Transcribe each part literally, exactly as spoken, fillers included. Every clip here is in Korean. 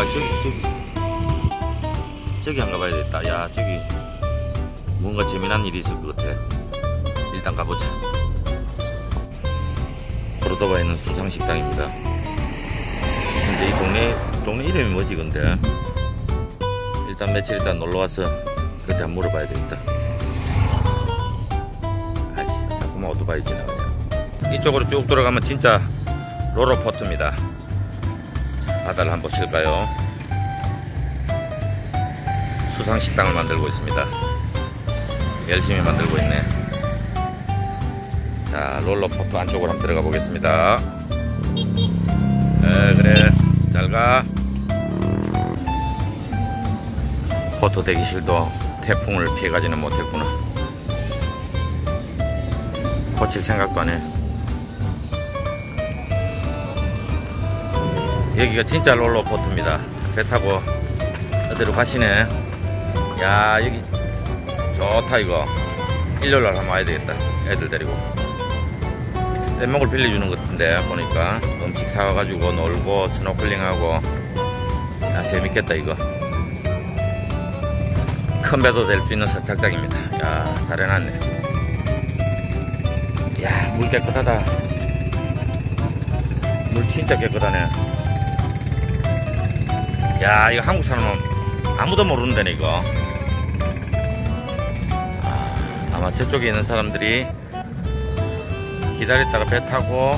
저기 저기 저기 안 가봐야 되겠다. 야 저기 뭔가 재미난 일이 있을 것 같아. 일단 가보자. 코르도바에 있는 수상식당입니다. 근데 이 동네 동네 이름이 뭐지 근데? 일단 며칠 있다 놀러와서 그때 한번 물어봐야 되겠다. 아이씨 자꾸만 오토바이 지나가냐. 이쪽으로 쭉 들어가면 진짜 롤러포트입니다. 바다를 한번 보실까요? 수상식당을 만들고 있습니다. 열심히 만들고 있네. 자, 롤러포트 안쪽으로 한번 들어가 보겠습니다. 에, 그래, 잘가. 포트 대기실도 태풍을 피해가지는 못했구나. 고칠 생각도 안 해. 여기가 진짜 롤러포트입니다. 배 타고 어디로 가시네. 야, 여기 좋다. 이거 일요일날 한번 와야 되겠다. 애들 데리고 뗏목을 빌려주는 것 같은데 보니까 음식 사와가지고 놀고 스노클링하고. 야, 재밌겠다. 이거 큰 배도 될 수 있는 선착장입니다. 야, 잘 해놨네. 야, 물 깨끗하다. 물 진짜 깨끗하네. 야, 이거 한국 사람은 아무도 모르는 데네 이거. 아, 아마 저쪽에 있는 사람들이 기다렸다가 배 타고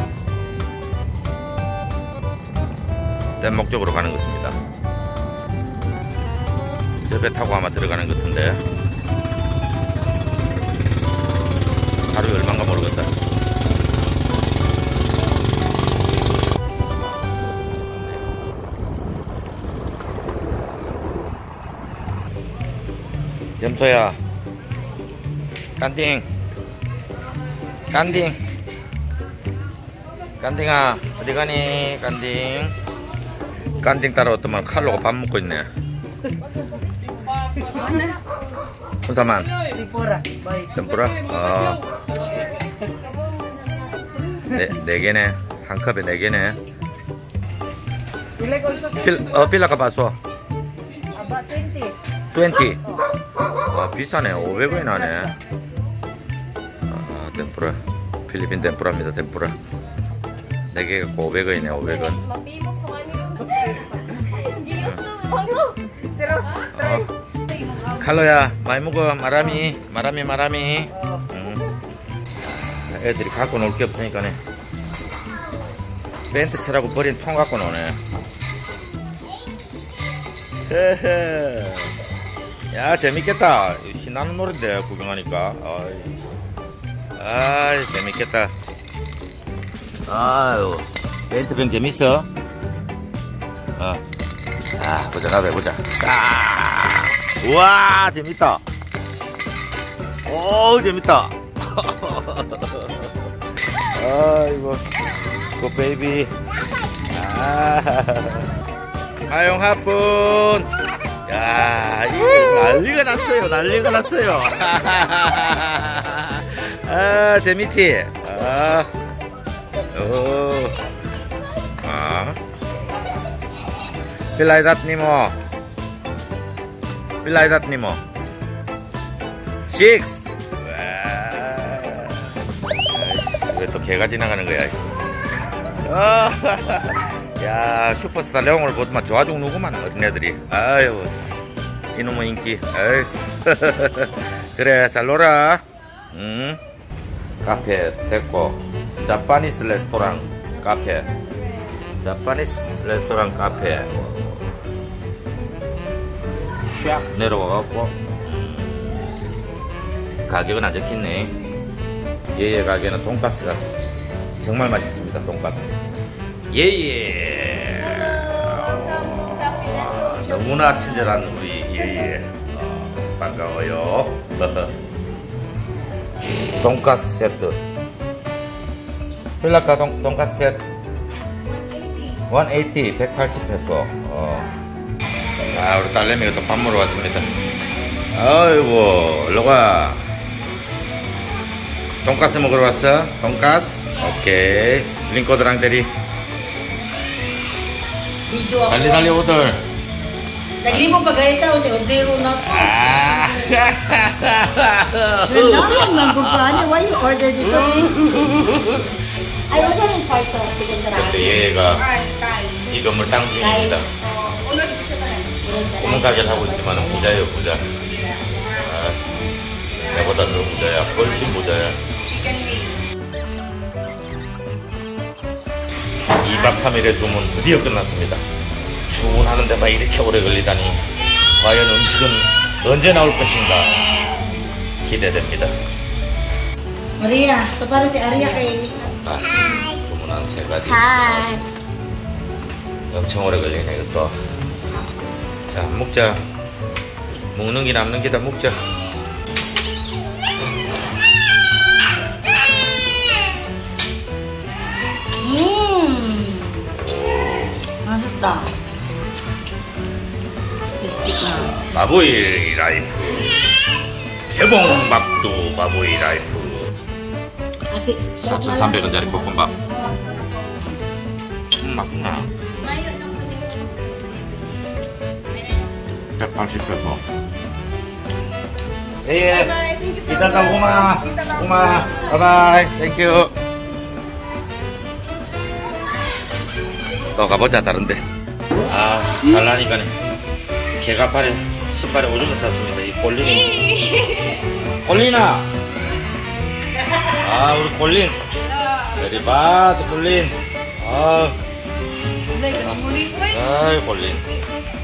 뗏목 쪽으로 가는 것입니다. 저 배 타고 아마 들어가는 것 같은데 하루에 얼마인가 모르겠다. 점소야, 깐딩, 깐딩, 깐딩아, 어디 가니? 깐딩, 깐딩 따라왔더만 칼로가 밥 먹고 있네. 혼사만. 템뿌라? 어. 네, 네 개네. 한 컵에 네 개네. 빌, 어, 빌라가 봐서. 이십. 와, 비싸네. 오백 원이 나네. 아, 템뿌라. 필리핀 템뿌라입니다. 템뿌라. 네 개 갖고 오백 원이네. 오백 원. 어. 칼로야, 많이 먹어. 마라미, 마라미, 마라미. 응. 애들이 갖고 놀 게 없으니까네. 벤트 차라고 버린 통 갖고 노네. 헤헤. 야, 재밌겠다. 신나는 노래인데 구경하니까. 아이, 아이 재밌겠다. 아유, 벤트병 재밌어? 어. 아, 보자, 가자, 보자. 아, 우와, 재밌다. 오, 재밌다. 아이고, 그 베이비. 아, 하용 하뿐. 야, 이거 난리가 났어요. 난리가 났어요. 아, 재밌지? 아, 오, 아, 빌라이닷 니모, 빌라이닷 니모, 식스. 왜 또 개가 지나가는 거야? 아, 야, 슈퍼스타 레옹을 보더만 좋아죽 누구만 어린애들이. 아유, 이놈의 인기. 아유. 그래, 잘 놀아. 응? 카페 됐고, 자파니스 레스토랑 카페, 자파니스 레스토랑 카페 샥 내려가갖고. 음, 가격은 안 적혀있네. 얘의 가게는 돈가스가 정말 맛있습니다. 돈가스. 예예. 어, 너무나 친절한 우리 예예. 어, 반가워요. 돈가스 세트. 필라카 돈, 돈가스 세트. 백팔십, 백팔십 페소. 어. 아, 우리 딸내미가 또 밥 먹으러 왔습니다. 아이고, 얼른가. 돈가스 먹으러 왔어? 돈가스? 오케이. 링코드랑 대리. 달리 달리 오들. Naglimo pa gaya tao si Ordero na to. Ah. Ganahan lang kung paano. Why you order dito? Ay, wala rin part of chicken 근데 tarantula. 얘가 이 건물 땅 주인입니다. 구멍가게를 하고 있지만 부자예요, 부자. 아, 내보다 더 부자야. 훨씬 부자야. 이 박 삼 일의 주문 드디어 끝났습니다. 주문하는 데만 이렇게 오래 걸리다니 과연 음식은 언제 나올 것인가 기대됩니다. Maria, ito para si Arya kay... 아, 주문한 세 가지. Hi. 엄청 오래 걸리네 이것도. 자, 먹자. 먹는 게 남는 게 다 먹자. Mmm! 맛있다. 마보이 라이프 개봉 막두 마보이 라이프 Asi, 사천삼백 원짜리 볶음밥. 음, 맛있네. 백팔십 페소. 예, 이따가 오마, 오마, 바이바이, 땡큐. 또 가보자 다른데. 아, 달라니까네. 개가 팔에 신발에 오줌을 쌌습니다. 이 꼴린이. 꼴린아. 아, 우리 꼴린. 베리바드 꼴린. 아, 아이 꼴린.